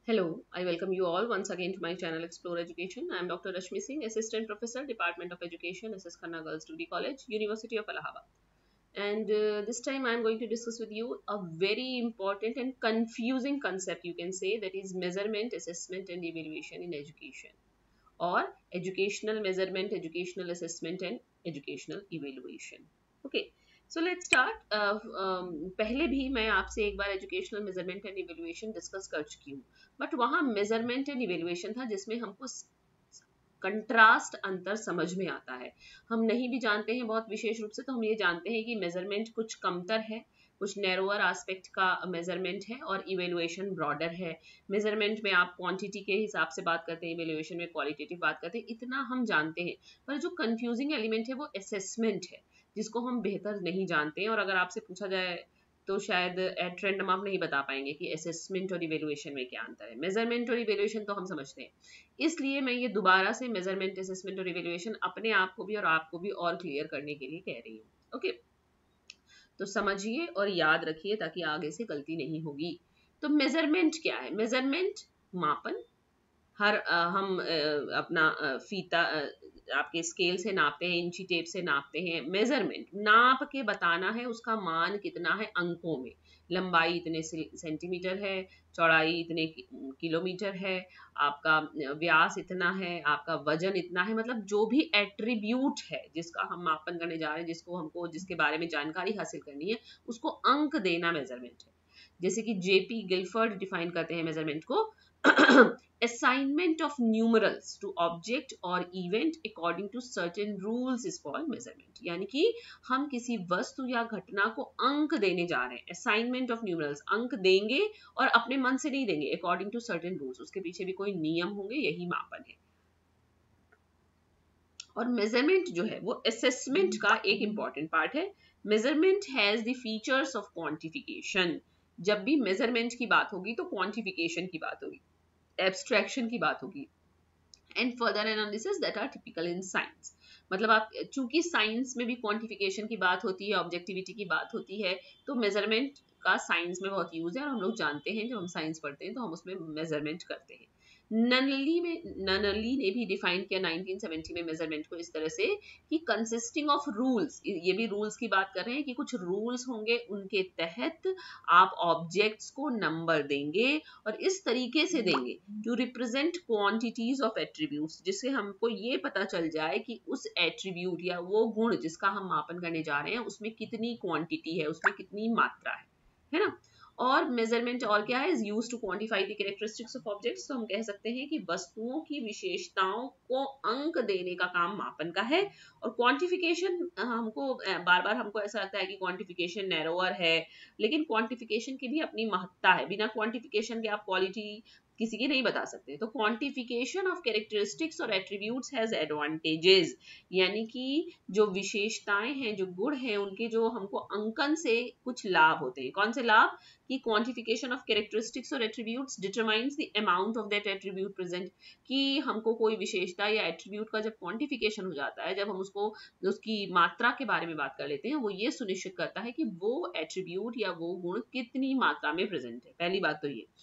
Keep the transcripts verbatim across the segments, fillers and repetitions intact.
Hello, I welcome you all once again to my channel Explore Education. I am Doctor Rashmi Singh, Assistant Professor, Department of Education, S S Khanna Girls Degree College, University of Allahabad. And uh, this time I am going to discuss with you a very important and confusing concept, you can say, that is measurement, assessment, and evaluation in education, or educational measurement, educational assessment, and educational evaluation. Okay. So let's start. पहले भी मैं आपसे एक बार educational measurement and evaluation discuss कर चुकी हूँ, but वहाँ मेजरमेंट एंड इवेल्युएशन था जिसमें हमको कंट्रास्ट अंतर समझ में आता है. हम नहीं भी जानते हैं बहुत विशेष रूप से, तो हम ये जानते हैं कि मेजरमेंट कुछ कमतर है, कुछ नैरोअर एस्पेक्ट का मेजरमेंट है, और इवेल्युएशन ब्रॉडर है. मेजरमेंट में आप क्वांटिटी के हिसाब से बात करते हैं, इवेल्युएशन में क्वालिटेटिव बात करते हैं, इतना हम जानते हैं. पर जो कंफ्यूजिंग एलिमेंट है वो असेसमेंट है, जिसको हम बेहतर नहीं जानते हैं. और अगर आपसे पूछा जाए तो शायद एट रैंडम आप नहीं बता पाएंगे कि असेसमेंट और इवेल्युएशन में क्या अंतर है. मेजरमेंट और इवेल्युएशन तो हम समझते हैं, इसलिए मैं ये दोबारा से मेजरमेंट, असेसमेंट और इवेल्युएशन अपने आप को भी और आपको भी और क्लियर करने के लिए कह रही हूँ. ओके, तो समझिए और याद रखिए ताकि आगे से गलती नहीं होगी. तो मेजरमेंट क्या है? मेजरमेंट मापन. हर आ, हम आ, अपना आ, फीता आ, आपके स्केल से नापते हैं, इंची टेप से नापते हैं. मेजरमेंट नाप के बताना है उसका मान कितना है अंकों में. लंबाई इतने सेंटीमीटर है, चौड़ाई इतने किलोमीटर है, आपका व्यास इतना है, आपका वजन इतना है. मतलब जो भी एट्रीब्यूट है जिसका हम मापन करने जा रहे हैं, जिसको हमको जिसके बारे में जानकारी हासिल करनी है, उसको अंक देना मेजरमेंट है. जैसे कि जेपी गिलफर्ड डिफाइन करते हैं मेजरमेंट को, assignment of numerals to object or event according to certain rules is called measurement. यानी कि हम किसी वस्तु या घटना को अंक देने जा रहे हैं. assignment of numerals, अंक देंगे और अपने मन से नहीं देंगे, according to certain rules, उसके पीछे भी कोई नियम होंगे, यही मापन है. और मेजरमेंट जो है वो असेसमेंट का एक इंपॉर्टेंट पार्ट है. Measurement has the features of quantification. जब भी मेजरमेंट की बात होगी तो क्वांटिफिकेशन की बात होगी, एब्स्ट्रैक्शन की बात होगी, and further analysis that are typical in science. मतलब आप चूंकि साइंस में भी क्वांटिफिकेशन की बात होती है, ऑब्जेक्टिविटी की बात होती है, तो मेजरमेंट का साइंस में बहुत यूज है. और हम लोग जानते हैं, जब हम साइंस पढ़ते हैं तो हम उसमें मेजरमेंट करते हैं. ननली में ननली ने भी डिफाइन किया नाइनटीन सेवेंटी में मेजरमेंट को इस तरह से कि कंसिस्टिंग ऑफ रूल्स. ये भी रूल्स की बात कर रहे हैं कि कुछ रूल्स होंगे, उनके तहत आप ऑब्जेक्ट्स को नंबर देंगे और इस तरीके से देंगे to represent quantities of attributes, जिससे हमको ये पता चल जाए कि उस एट्रीब्यूट या वो गुण जिसका हम मापन करने जा रहे हैं उसमें कितनी क्वांटिटी है, उसमें कितनी मात्रा है, है ना. और मेजरमेंट और क्या है? Is used to quantify the characteristics of objects. तो हम कह सकते हैं कि वस्तुओं की विशेषताओं को अंक देने का काम मापन का है. और क्वांटिफिकेशन, हमको बार बार हमको ऐसा लगता है कि क्वांटिफिकेशन नैरोअर है, लेकिन क्वांटिफिकेशन की भी अपनी महत्ता है. बिना क्वांटिफिकेशन के आप क्वालिटी किसी की नहीं बता सकते. तो क्वांटिफिकेशन ऑफ कैरेक्टरिस्टिक्स और एट्रीब्यूट्स हैज एडवांटेजेस, यानी कि जो विशेषताएं हैं, जो गुण हैं, उनके जो हमको अंकन से कुछ लाभ होते हैं. कौन से लाभ? कि क्वांटिफिकेशन ऑफ कैरेक्टरिस्टिक्स और attributes determines the amount of that attribute present. कि हमको कोई विशेषता या एट्रीब्यूट का जब क्वांटिफिकेशन हो जाता है, जब हम उसको उसकी मात्रा के बारे में बात कर लेते हैं, वो ये सुनिश्चित करता है कि वो एट्रीब्यूट या वो गुण कितनी मात्रा में प्रेजेंट है. पहली बात तो ये.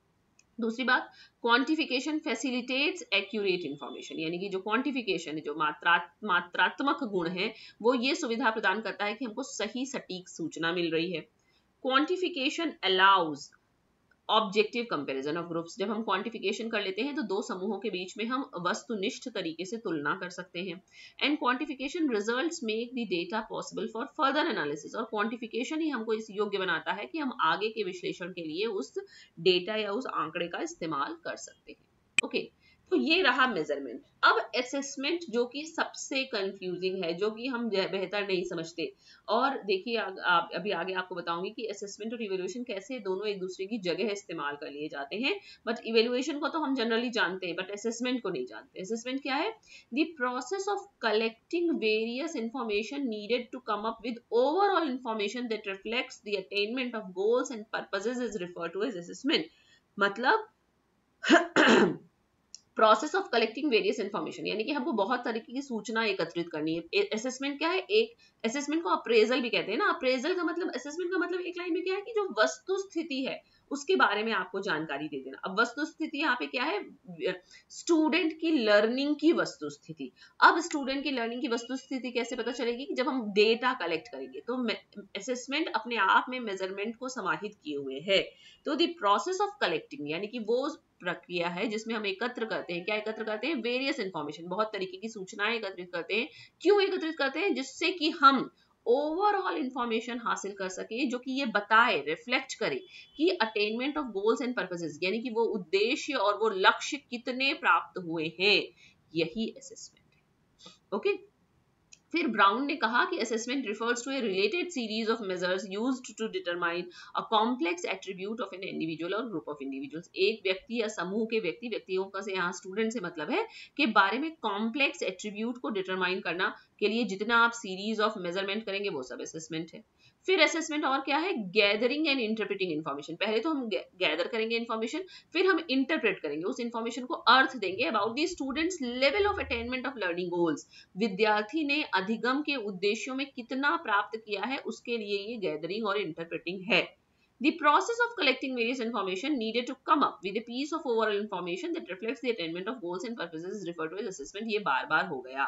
दूसरी बात, क्वांटिफिकेशन फैसिलिटेट्स एक्यूरेट इंफॉर्मेशन. यानी कि जो क्वांटिफिकेशन है, जो मात्रा मात्रात्मक गुण है, वो ये सुविधा प्रदान करता है कि हमको सही सटीक सूचना मिल रही है. Quantification allows objective comparison of groups. जब हम क्वांटिफिकेशन कर लेते हैं तो दो समूहों के बीच में हम वस्तुनिष्ठ तरीके से तुलना कर सकते हैं. And quantification results make the data possible for further analysis. और क्वांटिफिकेशन ही हमको इस योग्य बनाता है कि हम आगे के विश्लेषण के लिए उस डेटा या उस आंकड़े का इस्तेमाल कर सकते हैं. Okay okay. तो ये रहा मेजरमेंट. अब असेसमेंट, जो कि सबसे कंफ्यूजिंग है, जो कि हम बेहतर नहीं समझते. और देखिए, आप अभी आगे आपको बताऊंगी कि असेसमेंट और इवेल्युएशन कैसे दोनों एक दूसरे की जगह इस्तेमाल कर लिए जाते हैं. बट इवेल्युएशन को तो हम जनरली जानते हैं, बट असेसमेंट को नहीं जानते. असेसमेंट क्या है? The process of collecting various information needed to come up with overall information that reflects the attainment of goals and purposes is referred to as assessment. मतलब process of collecting various information, यानी कि हमको बहुत तरीके की सूचना एकत्रित करनी है. असेसमेंट क्या है? एक असेसमेंट को अप्रेजल भी कहते हैं ना. अप्रेजल का मतलब, असेसमेंट का मतलब एक लाइन में क्या है कि जो वस्तु स्थिति है उसके बारे में आपको जानकारी दे देना। अब वस्तुस्थिति यहाँ पे क्या है, स्टूडेंट की लर्निंग की वस्तुस्थिति। अब स्टूडेंट की लर्निंग की वस्तुस्थिति कैसे पता चलेगी, कि जब हम डेटा कलेक्ट करेंगे। तो असेसमेंट अपने आप में मेजरमेंट को समाहित किए हुए है। तो द प्रोसेस ऑफ कलेक्टिंग यानी कि वो प्रक्रिया है जिसमें हम एकत्र करते हैं, क्या एकत्र करते हैं, वेरियस इंफॉर्मेशन, बहुत तरीके की सूचनाएं एकत्रित करते हैं। क्यों एकत्रित करते हैं, जिससे कि हम ओवरऑल इंफॉर्मेशन हासिल कर सके, जो कि ये बताए, रिफ्लेक्ट करे कि attainment of goals and purposes, यानी कि वो उद्देश्य और वो लक्ष्य कितने प्राप्त हुए हैं, यही असेसमेंट है। ओके। फिर ब्राउन ने कहा कि assessment refers to a related series of measures used to determine a complex attribute of an individual और ग्रुप ऑफ इंडिविजुअल्स। एक व्यक्ति या समूह के व्यक्ति, व्यक्तियों का से यहाँ स्टूडेंट से मतलब है, के बारे में कॉम्प्लेक्स एट्रीब्यूट को डिटरमाइन करना के लिए जितना आप सीरीज ऑफ मेजरमेंट करेंगे वो सब असेसमेंट है। फिर असेसमेंट और क्या है, गैदरिंग एंड इंटरप्रेटिंग इन्फॉर्मेशन। पहले तो हम गैदर करेंगे इन्फॉर्मेशन, फिर हम इंटरप्रेट करेंगे, उस इन्फॉर्मेशन को अर्थ देंगे about the students level of attainment of learning goals. विद्यार्थी ने अधिगम के उद्देश्यों में कितना प्राप्त किया है, उसके लिए ये गैदरिंग और इंटरप्रेटिंग है। The process of collecting various information needed to come up with a piece of overall information that reflects the attainment of goals and purposes is referred to as assessment। ये बार बार हो गया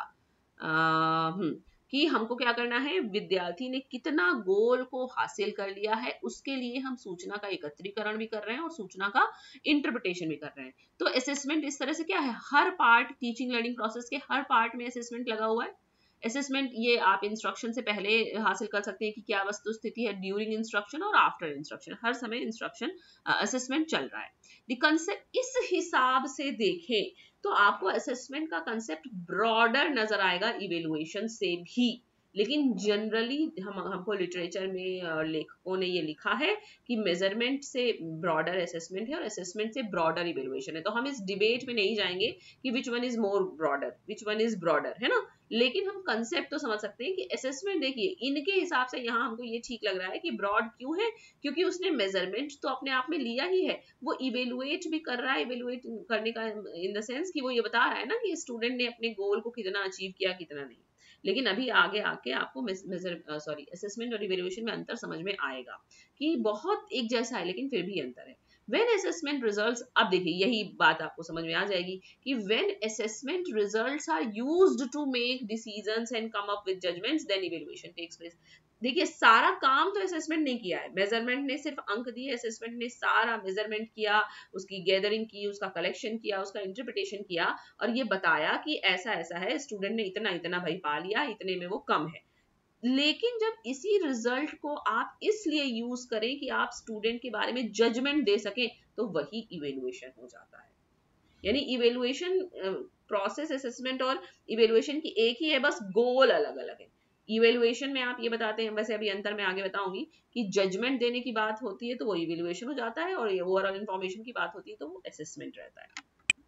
हम्म कि हमको क्या करना है, विद्यार्थी ने कितना गोल को हासिल कर लिया है, उसके लिए हम सूचना का एकत्रीकरण भी कर रहे हैं और सूचना का इंटरप्रिटेशन भी कर रहे हैं। तो असेसमेंट इस तरह से क्या है, हर पार्ट, टीचिंग लर्निंग प्रोसेस के हर पार्ट में असेसमेंट लगा हुआ है। असेसमेंट ये आप इंस्ट्रक्शन से पहले हासिल कर सकते हैं कि क्या वस्तु स्थिति है, ड्यूरिंग इंस्ट्रक्शन और आफ्टर इंस्ट्रक्शन, हर समय इंस्ट्रक्शन असेसमेंट चल रहा है। द कंसेप्ट इस हिसाब से देखें तो आपको असेसमेंट का कंसेप्ट ब्रॉडर नजर आएगा इवेलुएशन से भी, लेकिन जनरली हम हमको लिटरेचर में लेखकों ने ये लिखा है कि मेजरमेंट से ब्रॉडर असेसमेंट है और असेसमेंट से ब्रॉडर इवेलुएशन है। तो हम इस डिबेट में नहीं जाएंगे कि which one is more broader, which one is broader, है ना। लेकिन हम कंसेप्ट तो समझ सकते हैं कि असेसमेंट, देखिए इनके हिसाब से यहाँ हमको ये ठीक लग रहा है कि ब्रॉड क्यों है, क्योंकि उसने मेजरमेंट तो अपने आप में लिया ही है, वो इवेलुएट भी कर रहा है। इवेलुएट करने का इन द सेंस कि वो ये बता रहा है ना कि स्टूडेंट ने अपने गोल को कितना अचीव किया, कितना नहीं। लेकिन अभी आगे आके आपको मेजर सॉरी असेसमेंट और इवेलुएशन में अंतर समझ में आएगा कि बहुत एक जैसा है लेकिन फिर भी अंतर है। When assessment results, अब देखिए यही बात आपको समझ में आ जाएगी कि when assessment results are used to make decisions and come up with judgments, then evaluation takes place। देखिए सारा काम तो असेसमेंट नहीं किया है, मेजरमेंट ने सिर्फ अंक दिए, असेसमेंट ने सारा मेजरमेंट किया, उसकी गैदरिंग की, उसका कलेक्शन किया, उसका इंटरप्रिटेशन किया और ये बताया कि ऐसा ऐसा है, स्टूडेंट ने इतना इतना भाई पा लिया, इतने में वो कम है। लेकिन जब इसी रिजल्ट को आप इसलिए यूज करें कि आप स्टूडेंट के बारे में जजमेंट दे सकें, तो वही इवेलुएशन हो जाता है। यानी इवेलुएशन प्रोसेस, असेसमेंट और इवेलुएशन की एक ही है, बस गोल अलग अलग है। इवेलुएशन में आप ये बताते हैं, वैसे अभी अंतर में आगे बताऊंगी, कि जजमेंट देने की बात होती है तो वो इवेलुएशन हो जाता है, और ओवरऑल इंफॉर्मेशन की बात होती है तो वो असेसमेंट रहता है।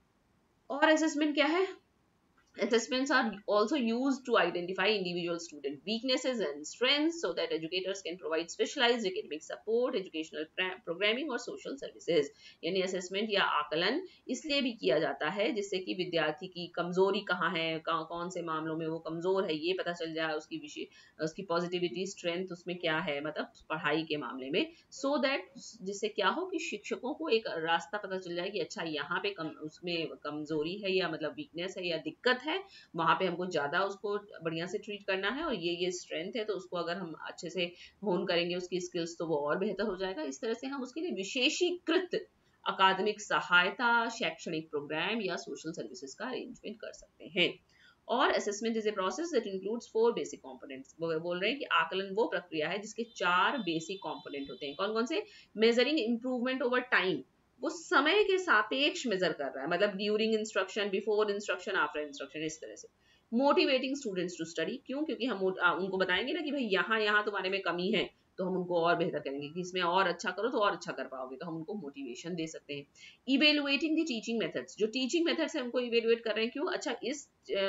और असेसमेंट क्या है, assessments are also used to identify individual student weaknesses and strengths so that educators can provide specialized academic support, educational programming और social services। यानी assessment या आकलन इसलिए भी किया जाता है जिससे कि विद्यार्थी की कमजोरी कहाँ है, कौन से मामलों में वो कमजोर है, ये पता चल जाए, उसकी विषय उसकी पॉजिटिविटी स्ट्रेंथ उसमें क्या है, मतलब पढ़ाई के मामले में, so that जिससे क्या हो कि शिक्षकों को एक रास्ता पता चल जाए कि अच्छा यहाँ पे कम उसमें कमजोरी है या मतलब वीकनेस है या दिक्कत है, वहां पे हमको ज्यादा उसको बढ़िया से ट्रीट करना है, और ये ये स्ट्रेंथ है तो उसको अगर हम अच्छे से होन करेंगे उसकी स्किल्स तो वो और बेहतर हो जाएगा। इस तरह से हम उसके लिए विशेषीकृत अकादमिक सहायता, शैक्षणिक प्रोग्राम या सोशल सर्विसेज का अरेंजमेंट कर सकते हैं। और assessment is a process that includes four basic components. वो बोल रहे हैं कि आकलन वो प्रक्रिया है जिसके चार बेसिक कंपोनेंट होते हैं। कौन कौन से, मेजरिंग इंप्रूवमेंट ओवर टाइम, वो समय के सापेक्ष मेजर कर रहा है, मतलब during instruction, before instruction, after instruction, इस तरह से। मोटिवेटिंग स्टूडेंट्स टू स्टडी, क्यों, क्योंकि हम उनको बताएंगे ना कि भाई यहाँ यहाँ तुम्हारे में कमी है, तो हम उनको और बेहतर करेंगे कि इसमें और अच्छा करो तो और अच्छा कर पाओगे, तो हम उनको मोटिवेशन दे सकते हैं। इवेलुएटिंग द टीचिंग मेथड्स, जो टीचिंग मेथड्स है उनको इवेलुएट कर रहे हैं, क्यों, अच्छा इस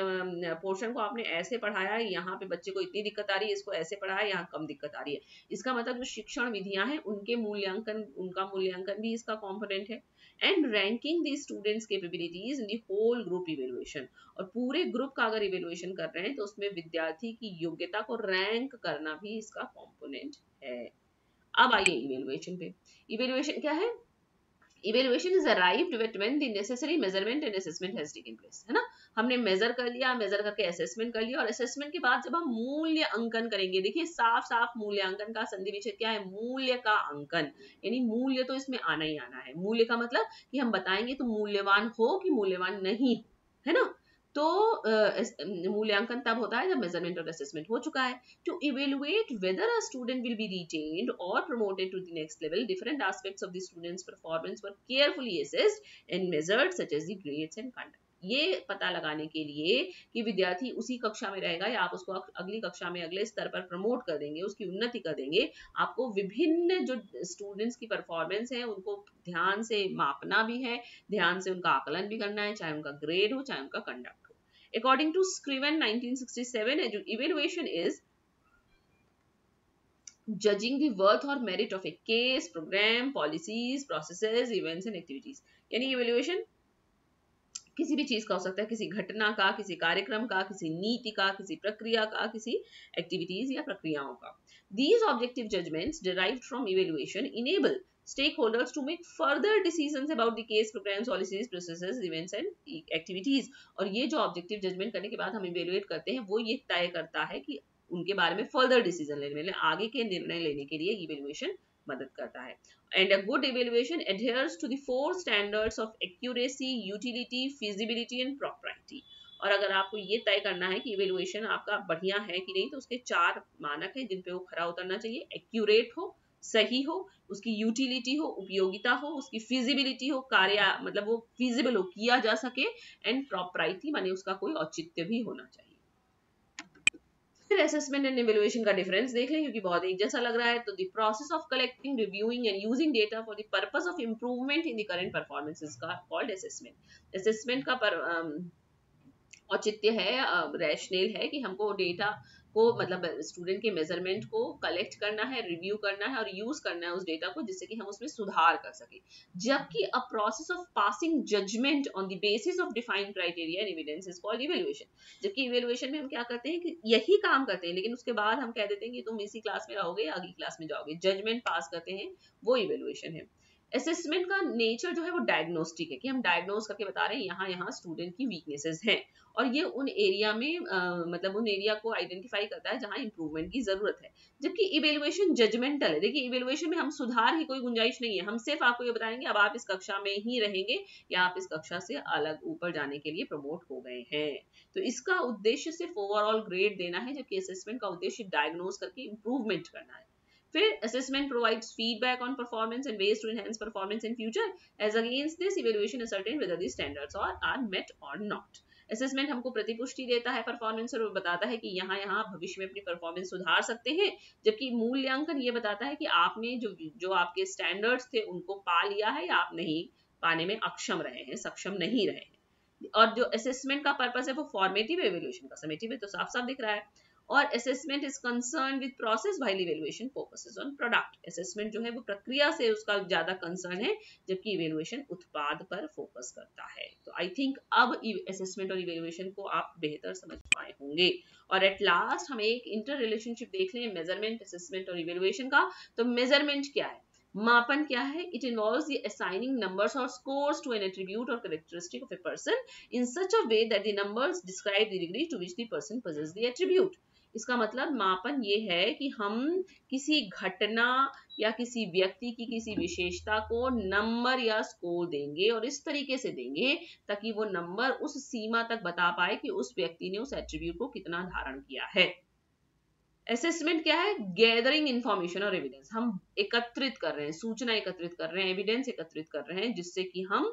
पोर्शन को आपने ऐसे पढ़ाया है, यहाँ पे बच्चे को इतनी दिक्कत आ रही है, इसको ऐसे पढ़ाया, यहाँ कम दिक्कत आ रही है, इसका मतलब जो शिक्षण विधियां हैं उनके मूल्यांकन, उनका मूल्यांकन भी इसका कॉम्पोनेंट है। And ranking the students capabilities in the whole group evaluation, और पूरे ग्रुप का अगर इवेलुएशन कर रहे हैं तो उसमें विद्यार्थी की योग्यता को रैंक करना भी इसका कॉम्पोनेंट है। अब आइए इवेल्युएशन पे। इवेल्युएशन क्या है? Evaluation is arrived at when the necessary measurement and assessment has taken place, है ना। हमने मेजर कर लिया, मेजर करके असेसमेंट कर लिया, और असेसमेंट के बाद जब हम मूल्य अंकन करेंगे, देखिए साफ साफ मूल्यांकन का संधि विच्छेद क्या है? मूल्य का अंकन, यानी मूल्य तो इसमें आना ही आना है। मूल्य का मतलब कि हम बताएंगे तो मूल्यवान हो कि मूल्यवान नहीं हो, है ना। तो मूल्यांकन तब होता है जब मेजरमेंट और असेसमेंट हो चुका है। To evaluate whether a student will be retained और promoted to the next level, different aspects of the students performance were carefully assessed and measured such as the grades and conduct. ये पता लगाने के लिए कि विद्यार्थी उसी कक्षा में रहेगा या आप उसको अगली कक्षा में अगले स्तर पर प्रमोट कर देंगे, उसकी उन्नति कर देंगे, आपको विभिन्न जो स्टूडेंट्स की परफॉर्मेंस है उनको ध्यान से मापना भी है, ध्यान से उनका आकलन भी करना है, चाहे उनका ग्रेड हो चाहे उनका कंडक्ट हो। According to Scriven nineteen sixty-seven, evaluation is judging the worth or merit of a case, program, policies, processes, events and activities। यानी evaluation किसी भी चीज का हो सकता है, किसी घटना का, किसी कार्यक्रम का, किसी नीति का, किसी प्रक्रिया का, किसी एक्टिविटीज या प्रक्रियाओं का। These objective judgments derived from evaluation enable stakeholders to make further decisions about the case, programs, policies, processes, events and activities। और ये जो ऑब्जेक्टिव जजमेंट करने के बाद हम इवेलुएट करते हैं, वो ये तय करता है कि उनके बारे में फर्दर डिसीजन लेने में, आगे के निर्णय लेने के लिए इवेलुएशन मदद करता है। And a good evaluation adheres to the four standards of accuracy, utility, feasibility and propriety। और अगर आपको ये तय करना है कि इवेलुएशन आपका बढ़िया है कि नहीं, तो उसके चार मानक हैं जिन पे वो खरा उतरना चाहिए। एक्यूरेट हो, सही हो, उसकी यूटिलिटी हो, उपयोगिता हो, उसकी फिजिबिलिटी हो, कार्य मतलब वो फिजिबल हो, किया जा सके, एंड प्रॉपराइटी माने उसका कोई औचित्य भी होना चाहिए। फिर असेसमेंट एंड इवैल्यूएशन का डिफरेंस देख लें, क्योंकि बहुत एक जैसा लग रहा है। तो the process of collecting, reviewing and using data for the purpose of improvement in the current performance is called assessment. Assessment का पर औचित्य है, रैशनल है कि हमको डेटा को मतलब स्टूडेंट के मेजरमेंट को कलेक्ट करना है, रिव्यू करना है और यूज करना है उस डेटा को, जिससे कि हम उसमें सुधार कर सके। जबकि a process of passing judgement on the basis of defined criteria and evidence is called evaluation. जबकि इवैल्यूएशन में हम क्या करते हैं कि यही काम करते हैं, लेकिन उसके बाद हम कह देते हैं कि तुम इसी क्लास में रहोगे या अगली क्लास में जाओगे, जजमेंट पास करते हैं, वो इवैल्यूएशन है। असेसमेंट का नेचर जो है वो डायग्नोस्टिक है, कि हम डायग्नोस करके बता रहे हैं यहाँ यहाँ स्टूडेंट की वीकनेसेस हैं, और ये उन एरिया में आ, मतलब उन एरिया को आइडेंटिफाई करता है जहाँ इंप्रूवमेंट की जरूरत है। जबकि इवैल्यूएशन जजमेंटल है। देखिए इवैल्यूएशन में हम सुधार की कोई गुंजाइश नहीं है, हम सिर्फ आपको ये बताएंगे अब आप इस कक्षा में ही रहेंगे या आप इस कक्षा से अलग ऊपर जाने के लिए प्रमोट हो गए हैं। तो इसका उद्देश्य सिर्फ ओवरऑल ग्रेड देना है, जबकि असेसमेंट का उद्देश्य डायग्नोस करके इंप्रूवमेंट करना है। फिर assessment provides feedback on performance and ways to enhance performance in future. As against this, evaluation ascertain whether these standards are, are met or not. Assessment हमको प्रतिपुष्टि देता है परफॉर्मेंस और वो बताता है कि यहाँ यहाँ भविष्य में अपनी परफॉर्मेंस सुधार सकते हैं, जबकि मूल्यांकन ये बताता है कि आपने जो जो आपके स्टैंडर्ड्स थे उनको पा लिया है या आप नहीं पाने में अक्षम रहे हैं, सक्षम नहीं रहे हैं। और जो असेसमेंट का पर्पस है वो फॉर्मेटिव, एवैल्यूएशन का समेटिव है, तो साफ साफ दिख रहा है। और assessment is concern with process while evaluation focuses on product. Assessment जो है वो प्रक्रिया से उसका ज्यादा कंसर्न है, जबकि इवैल्यूएशन उत्पाद पर फोकस करता है। तो आई थिंक अब असेसमेंट और इवैल्यूएशन को आप बेहतर समझ पाए होंगे। और एट लास्ट हम एक इंटर रिलेशनशिप देख लें मेजरमेंट, असेसमेंट और इवैल्यूएशन का। तो मेजरमेंट क्या है, मापन क्या है? It involves the assigning numbers और स्कोर्स टू एन एट्रीब्यूट और characteristic of a person in such a way that the numbers describe the degree to which the person possesses the attribute. इसका मतलब मापन ये है कि हम किसी घटना या किसी व्यक्ति की किसी विशेषता को नंबर या स्कोर देंगे, और इस तरीके से देंगे ताकि वो नंबर उस सीमा तक बता पाए कि उस व्यक्ति ने उस एट्रीब्यूट को कितना धारण किया है। असेसमेंट क्या है? गैदरिंग इंफॉर्मेशन और एविडेंस। हम एकत्रित कर रहे हैं, सूचना एकत्रित कर रहे हैं, एविडेंस एकत्रित कर रहे हैं, जिससे कि हम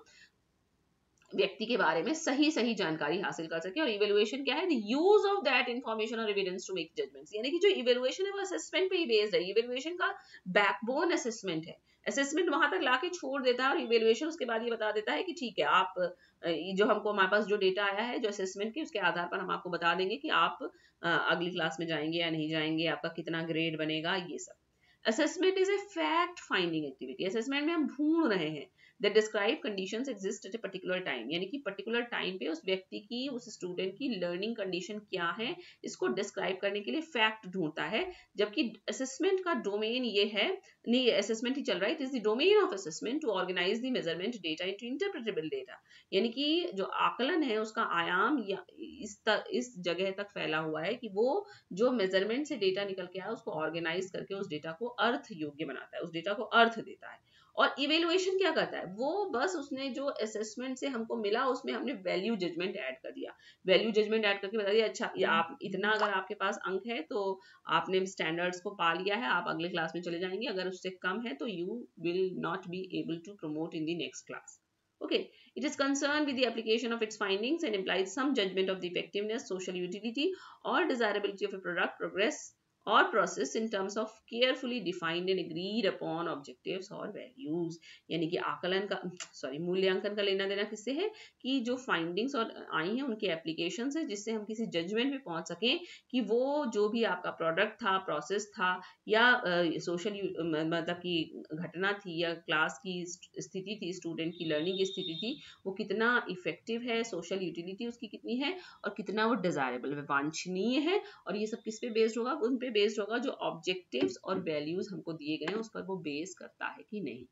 व्यक्ति के बारे में सही सही जानकारी हासिल कर सके। और इवैल्यूएशन क्या है? The use of that information और एविडेंस टू मेक जजमेंट्स। यानी कि जो इवैल्यूएशन है वो असेसमेंट पे ही बेस्ड है। इवैल्यूएशन का बैकबोन असेसमेंट है। असेसमेंट वहां तक लाके छोड़ देता है और इवैल्यूएशन उसके बाद ये बता देता है कि ठीक है, आप जो हमको हमारे पास जो डेटा आया है जो असेसमेंट के, उसके आधार पर हम आपको बता देंगे कि आप अगली क्लास में जाएंगे या नहीं जाएंगे, आपका कितना ग्रेड बनेगा, ये सब। Assessment is a fact finding activity. Assessment में हम ढूंढ रहे हैं, that describe conditions exist at a particular time, यानी कि पर्टिकुलर टाइम पे उस व्यक्ति की, उस स्टूडेंट की लर्निंग कंडीशन क्या है, इसको डिस्क्राइब करने के लिए फैक्ट ढूंढता है। जबकि असेसमेंट का डोमेन ये है, नहीं असेसमेंट ही चल रहा है, it is the domain of assessment to organise the measurement data into interpretable data, यानी कि जो आकलन है उसका आयाम या इस त, इस जगह तक फैला हुआ है कि वो जो मेजरमेंट से डेटा निकल के आया उसको ऑर्गेनाइज करके उस डेटा को अर्थ योग्य बनाता है, उस डेटा को अर्थ देता है। और इवेल्युएशन क्या करता है, वो बस उसने जो असेसमेंट से हमको मिला उसमें हमने वैल्यू जजमेंट ऐड कर दिया, वैल्यू जजमेंट ऐड करके बता दिया अच्छा ये आप इतना, अगर आपके पास अंक है तो आपने स्टैंडर्ड्स को पा लिया है, आप अगले क्लास में चले जाएंगे, अगर उससे कम है तो you will not be able to promote in the next class. Okay, it is concerned with the application of its findings and implies some judgment of the effectiveness, social utility, or desirability of a product, progress, or process in terms of carefully defined and agreed upon objectives or values। यानी कि आकलन का, sorry मूल्यांकन का लेना देना किससे है कि जो फाइंडिंग्स और आई हैं उनके एप्लीकेशन से, जिससे हम किसी जजमेंट पे पहुंच सकें कि वो जो भी आपका प्रोडक्ट था, प्रोसेस था, या सोशल uh, मतलब की घटना थी या क्लास की स्थिति थी, स्टूडेंट की लर्निंग की स्थिति थी, वो कितना इफेक्टिव है, सोशल यूटिलिटी उसकी कितनी है, और कितना वो डिजायरेबल है, वांछनीय है। और ये सब किस पे बेस्ड होगा, उन पे बेस्ड होगा जो ऑब्जेक्टिव्स और वैल्यूज हमको दिए गए हैं उस पर वो बेस करता है कि नहीं।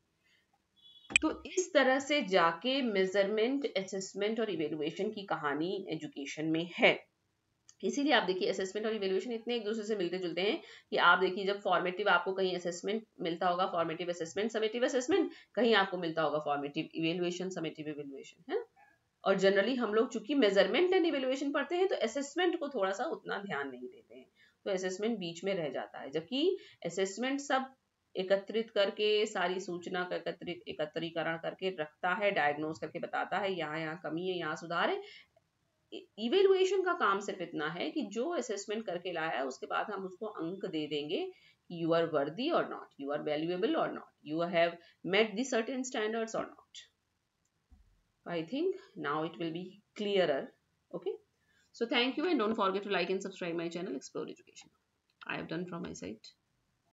तो इस तरह से जाके मेजरमेंट, असेसमेंट और इवेल्युएशन की कहानी एजुकेशन में है। इसीलिए आप देखिए असेसमेंट और इवेल्युएशन इतने एक दूसरे से मिलते जुलते हैं कि आप देखिए जब फॉर्मेटिव आपको कहीं असेसमेंट मिलता होगा, फॉर्मेटिव असेसमेंट, समेटिव असेसमेंट, कहीं आपको मिलता होगा फॉर्मेटिव इवेल्युएशन, समेटिव इवेल्युएशन, है ना। और जनरली हम लोग चूंकि मेजरमेंट एंड इवेल्युएशन पढ़ते हैं तो असेसमेंट को थोड़ा सा उतना ध्यान नहीं देते हैं, तो असेसमेंट बीच में रह जाता है। जबकि असेसमेंट सब एकत्रित करके सारी सूचना का एकत्रित एकत्रीकरण करके रखता है, डायग्नोज करके बताता है यहाँ यहाँ कमी है, यहाँ सुधार है। इवेल्युएशन का काम सिर्फ इतना है कि जो असेसमेंट करके लाया है उसके बाद हम उसको अंक दे देंगे कि you are worthy or not, you are valuable or not, you have met the certain standards or not. I think now it will be clearer. Okay, so thank you and don't forget to like and subscribe my channel Explore Education. I have done from my side.